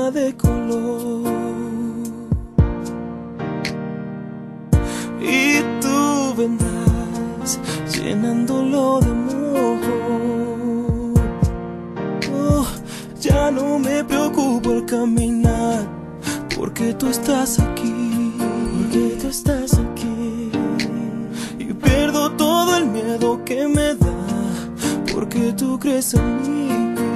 llena de color. Y tú vendrás llenándolo de amor. Oh, ya no me preocupo al caminar, porque tú estás aquí, porque tú estás aquí. Y pierdo todo el miedo que me da, porque tú crees en mí.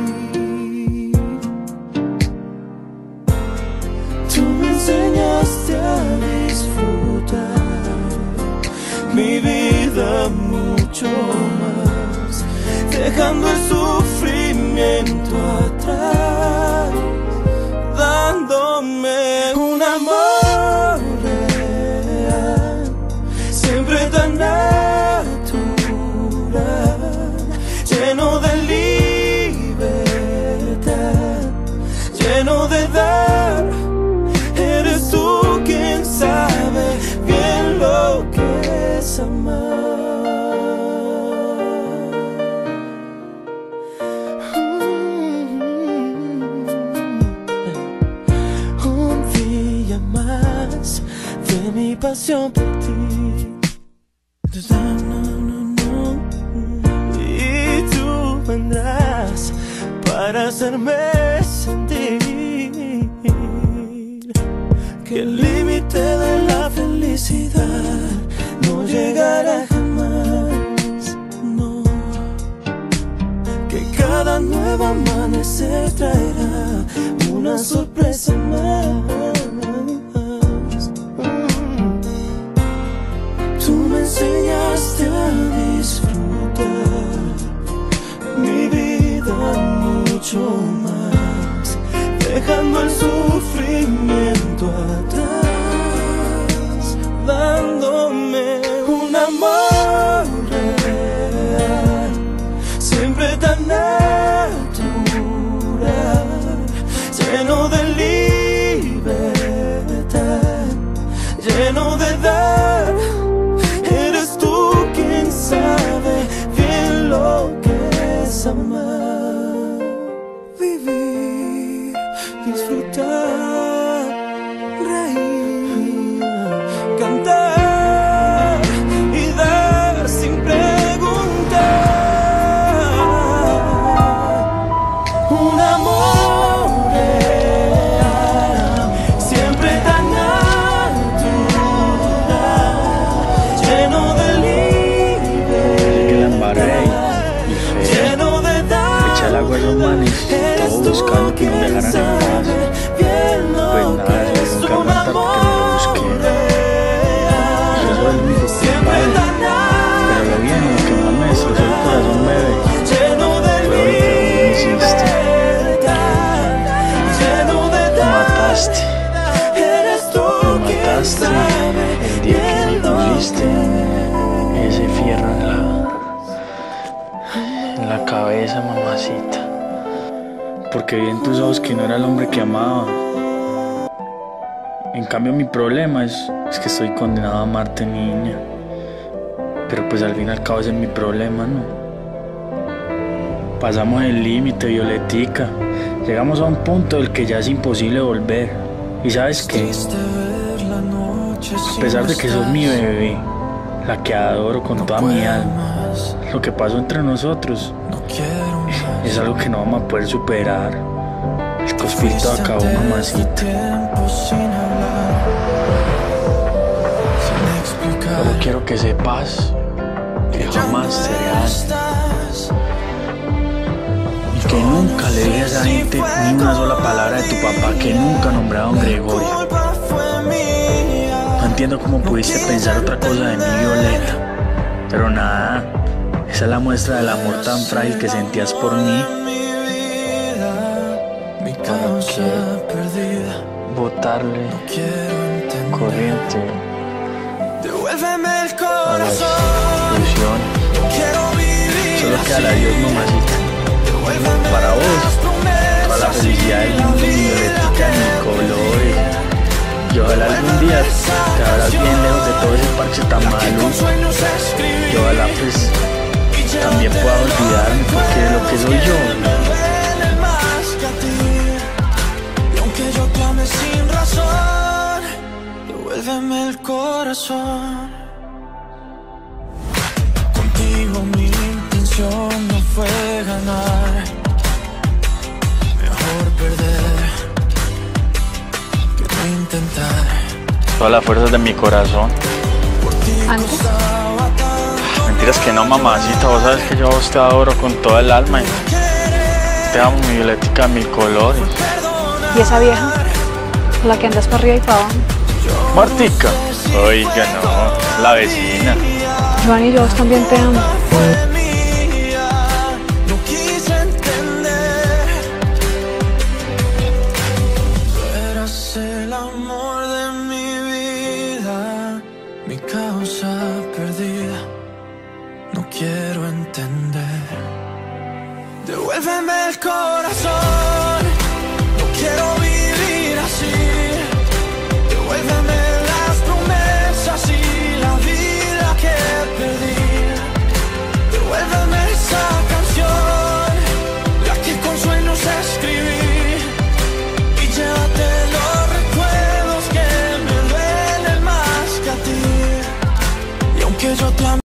Tú me enseñaste a disfrutar mi vida mucho más, dejando el sufrimiento atrás, dándome un amor real, siempre tan natural, lleno de libertad, lleno de dar. Eres tú quien sabe bien lo que es amar. Un día más de mi pasión por ti. Y tú vendrás para hacerme sentir que el límite de la felicidad no llegará jamás, no. Que cada nuevo amanecer traerá una sorpresa más. Tú me enseñaste a disfrutar mi vida mucho más, dejando el sufrimiento atrás, dándome un amor real, siempre tan natural, lleno de libertad, lleno de dar. Eres tú quien sabe bien lo que es amar, vivir, disfrutar, reír, cantar y dar sin preguntar. Un amor real, siempre tan natural, lleno de libertad, lleno de dar. Echa el agua a los manes, todos buscando que nos dejaran en paz. Pues nada, yo nunca más tanto que me lo busqué. Y yo soy el único culpable. Pero lo bien, lo que más me destrozó el corazón, bebé, fue lo que me hiciste. Me mataste. Me mataste el día que me pusiste ese fierro en la cabeza, mamacita. Porque vi en tus ojos que no era el hombre que amaba. En cambio mi problema es que estoy condenado a amarte, niña. Pero pues al fin y al cabo ese es mi problema, ¿no? Pasamos el límite, Violetica. Llegamos a un punto del que ya es imposible volver. ¿Y sabes qué? A pesar de que sos mi bebé, la que adoro con toda mi alma, lo que pasó entre nosotros es algo que no vamos a poder superar. El conspirito acabó, mamacita. Solo quiero que sepas que jamás seré alto y que nunca le dije a esa gente ni una sola palabra de tu papá, que nunca nombraba a don Gregorio. No entiendo cómo pudiste pensar otra cosa de mí, Violeta, pero nada, esa es la muestra del amor tan frágil que sentías por mí. ¿Para qué botarle corriente a la ilusión? Solo queda el adiós, mamacita. Para vos, toda la felicidad del mundo, mi Violetica, mi colores. Y ojalá algún día te habrás bien lejos de todo ese parche tan maluco. Y ojalá pues también pueda olvidarme, porque de lo que soy yo sin razón, devuélveme el corazón. Contigo mi intención no fue ganar, mejor perder que no intentar. Todas las fuerzas de mi corazón. ¿Antes? Mentiras que no, mamacita. Vos sabes que yo a vos te adoro con toda el alma. Te amo, mi violetica, mil colores. ¿Y esa vieja? La que andas para arriba y para abajo. Martica. Oiga, no. La vecina. Giovanni, yo vos también te amo. El amor de mi vida, mi causa perdida, no quiero entender. Devuélveme el corazón.